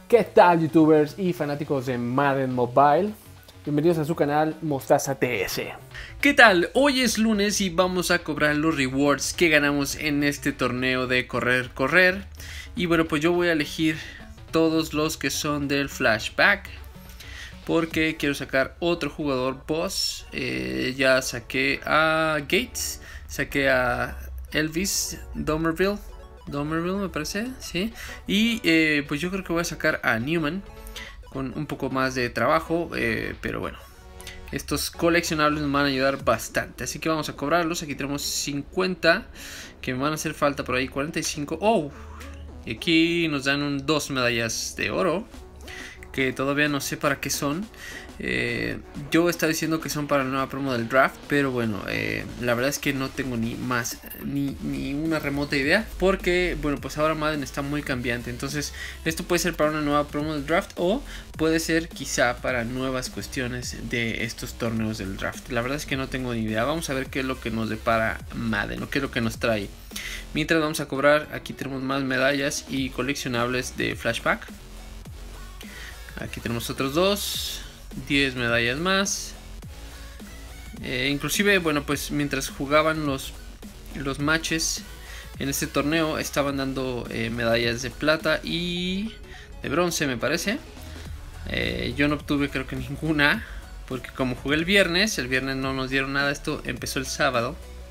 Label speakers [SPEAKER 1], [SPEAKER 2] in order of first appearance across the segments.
[SPEAKER 1] ¿Qué tal, youtubers y fanáticos de Madden Mobile? Bienvenidos a su canal Mostaza TS.
[SPEAKER 2] ¿Qué tal? Hoy es lunes y vamos a cobrar los rewards que ganamos en este torneo de correr. Y bueno, pues yo voy a elegir todos los que son del flashback, porque quiero sacar otro jugador boss. Ya saqué a Gates, saqué a Elvis Domerville me parece, sí. Y pues yo creo que voy a sacar a Newman con un poco más de trabajo, pero bueno, estos coleccionables nos van a ayudar bastante, así que vamos a cobrarlos. Aquí tenemos 50 que me van a hacer falta, por ahí 45. Oh, y aquí nos dan 2 medallas de oro que todavía no sé para qué son. Yo estaba diciendo que son para la nueva promo del draft, pero bueno, la verdad es que no tengo ni una remota idea, porque bueno, pues ahora Madden está muy cambiante. Entonces esto puede ser para una nueva promo del draft, o puede ser quizá para nuevas cuestiones de estos torneos del draft. La verdad es que no tengo ni idea. Vamos a ver qué es lo que nos depara Madden, o qué es lo que nos trae. Mientras vamos a cobrar. Aquí tenemos más medallas y coleccionables de flashback. Aquí tenemos otros 10 medallas más. Inclusive, bueno, pues mientras jugaban los matches en este torneo, estaban dando medallas de plata y de bronce, me parece. Yo no obtuve, creo que ninguna, porque como jugué el viernes no nos dieron nada. Esto empezó el sábado.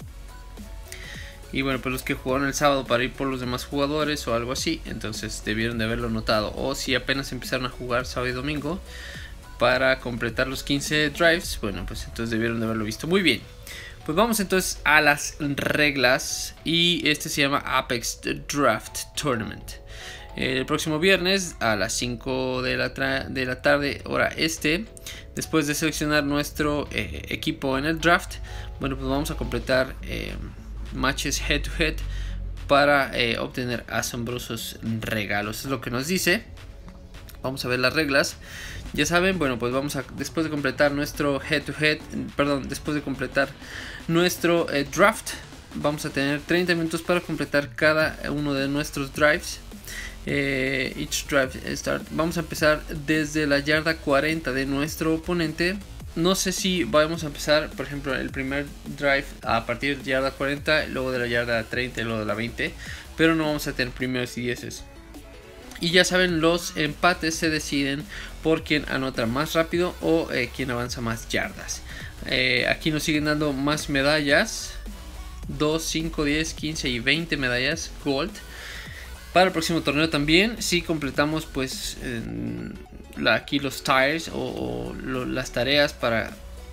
[SPEAKER 2] Y bueno, pues los que jugaron el sábado para ir por los demás jugadores o algo así, entonces debieron de haberlo notado. O si apenas empezaron a jugar sábado y domingo para completar los 15 drives, bueno, pues entonces debieron de haberlo visto. Muy bien, pues vamos entonces a las reglas. Y este se llama Apex Draft Tournament. El próximo viernes a las 5 de la tarde, hora este, después de seleccionar nuestro equipo en el draft, bueno, pues vamos a completar matches head to head para obtener asombrosos regalos. Es lo que nos dice. Vamos a ver las reglas. Ya saben, bueno, pues vamos a, después de completar nuestro head to head, perdón, después de completar nuestro draft, vamos a tener 30 minutos para completar cada uno de nuestros drives. Each drive start. Vamos a empezar desde la yarda 40 de nuestro oponente. No sé si vamos a empezar, por ejemplo, el primer drive a partir de yarda 40, luego de la yarda 30 y luego de la 20, pero no vamos a tener primeros y dieces. Y ya saben, los empates se deciden por quien anota más rápido o quien avanza más yardas. Aquí nos siguen dando más medallas: 2, 5, 10, 15 y 20 medallas gold. Para el próximo torneo también, si completamos pues aquí los tires o las tareas para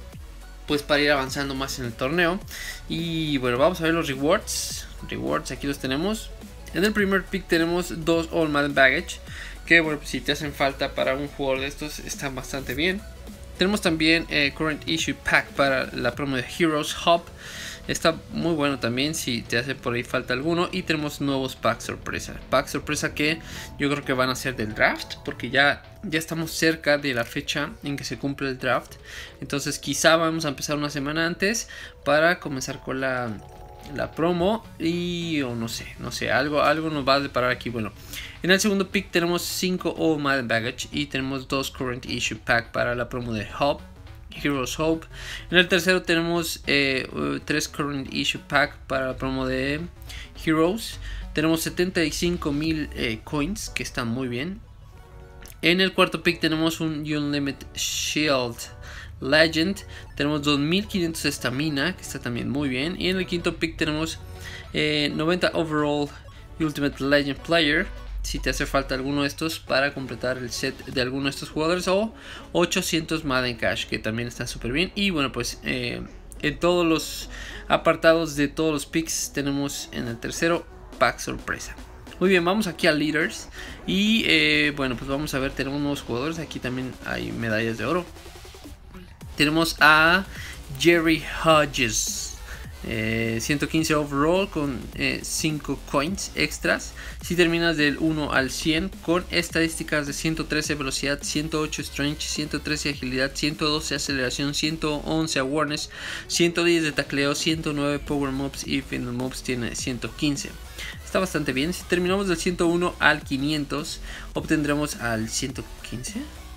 [SPEAKER 2] ir avanzando más en el torneo. Y bueno, vamos a ver los rewards. Aquí los tenemos. En el primer pick tenemos 2 All Madden Baggage, que bueno, pues si te hacen falta para un jugador de estos, están bastante bien. Tenemos también Current Issue Pack para la promo de Heroes Hub. Está muy bueno también si te hace por ahí falta alguno. Y tenemos nuevos pack sorpresa. Pack sorpresa que yo creo que van a ser del draft, porque ya estamos cerca de la fecha en que se cumple el draft. Entonces quizá vamos a empezar una semana antes para comenzar con la promo. Y o no sé, algo nos va a deparar aquí. Bueno, en el segundo pick tenemos 5 All Madden Baggage y tenemos 2 Current Issue Pack para la promo de Hub, Heroes Hope. En el tercero tenemos 3 Current Issue Pack para la promo de Heroes. Tenemos 75,000 coins, que están muy bien. En el cuarto pick tenemos un Unlimited Shield Legend. Tenemos 2500 estamina, que está también muy bien. Y en el quinto pick tenemos 90 Overall Ultimate Legend Player, si te hace falta alguno de estos para completar el set de alguno de estos jugadores, o 800 Madden Cash, que también está súper bien. Y bueno, pues en todos los apartados de todos los picks tenemos en el tercero pack sorpresa. Muy bien, vamos aquí a Leaders. Y bueno, pues vamos a ver, tenemos nuevos jugadores. Aquí también hay medallas de oro. Tenemos a Jerry Hodges. 115 overall con 5 coins extras. Si terminas del 1 al 100 con estadísticas de 113 velocidad, 108 strength, 113 agilidad, 112 aceleración, 111 awareness, 110 de tacleo, 109 power moves y fitness moves tiene 115. Está bastante bien. Si terminamos del 101 al 500 obtendremos al 115.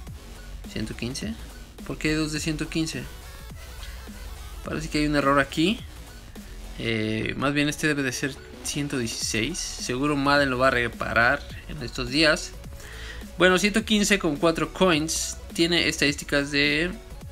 [SPEAKER 2] 115. ¿Por qué hay dos de 115? Parece que hay un error aquí. Más bien este debe de ser 116. Seguro Madden lo va a reparar en estos días. Bueno, 115 con 4 coins. Tiene estadísticas de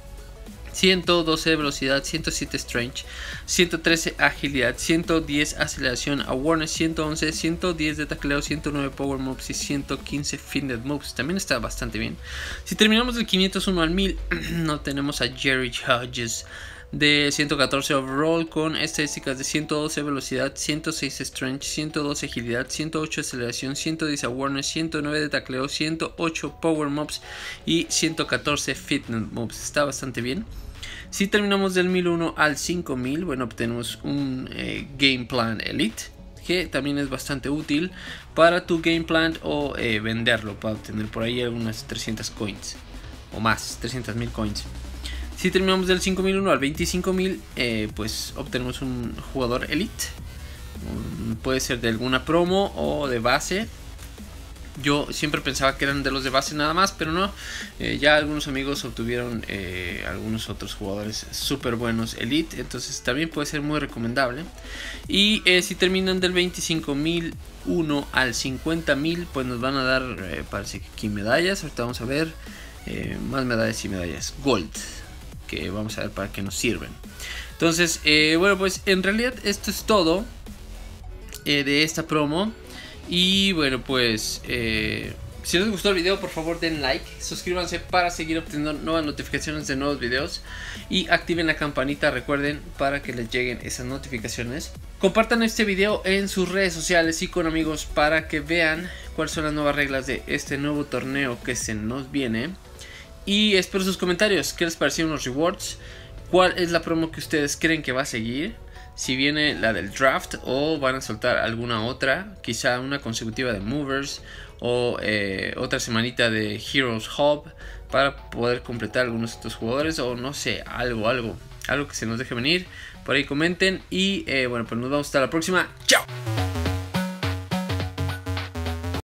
[SPEAKER 2] 112 velocidad, 107 strength, 113 agilidad, 110 aceleración, awareness, 111, 110 de tacleo, 109 power moves y 115 fitness moves. También está bastante bien. Si terminamos del 501 al 1000 no tenemos a Jerry Hodges de 114 overall con estadísticas de 112 velocidad, 106 strength, 112 agilidad, 108 aceleración, 110 awareness, 109 de tacleo, 108 power moves y 114 fitness moves. Está bastante bien. Si terminamos del 1001 al 5000, bueno, obtenemos un Game Plan Elite, que también es bastante útil para tu Game Plan o venderlo para obtener por ahí algunas 300 coins o más, 300.000 coins. Si terminamos del 5001 al 25.000, pues obtenemos un jugador Elite. Puede ser de alguna promo o de base. Yo siempre pensaba que eran de los de base nada más, pero no. Ya algunos amigos obtuvieron algunos otros jugadores súper buenos Elite. Entonces también puede ser muy recomendable. Y si terminan del 25.001 al 50.000, pues nos van a dar, parece que aquí medallas. Ahorita vamos a ver más medallas y medallas Gold, que vamos a ver para qué nos sirven. Entonces, bueno, pues en realidad esto es todo de esta promo. Y bueno, pues si les gustó el video, por favor den like, suscríbanse para seguir obteniendo nuevas notificaciones de nuevos videos y activen la campanita, recuerden, para que les lleguen esas notificaciones. Compartan este video en sus redes sociales y con amigos para que vean cuáles son las nuevas reglas de este nuevo torneo que se nos viene. Y espero sus comentarios. ¿Qué les parecieron los rewards? ¿Cuál es la promo que ustedes creen que va a seguir? Si viene la del draft o van a soltar alguna otra. Quizá una consecutiva de movers o otra semanita de Heroes Hub para poder completar algunos de estos jugadores. O no sé, algo que se nos deje venir. Por ahí comenten. Y bueno, pues nos vemos hasta la próxima. ¡Chao!